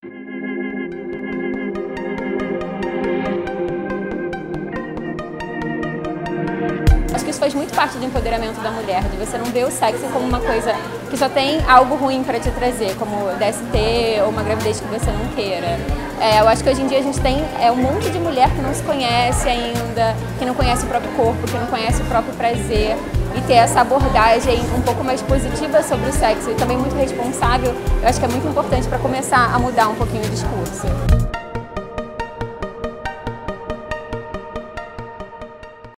Acho que isso faz muito parte do empoderamento da mulher, de você não ver o sexo como uma coisa que só tem algo ruim para te trazer, como DST ou uma gravidez que você não queira. Eu acho que hoje em dia a gente tem um monte de mulher que não se conhece ainda, que não conhece o próprio corpo, que não conhece o próprio prazer. E ter essa abordagem um pouco mais positiva sobre o sexo e também muito responsável, eu acho que é muito importante para começar a mudar um pouquinho o discurso.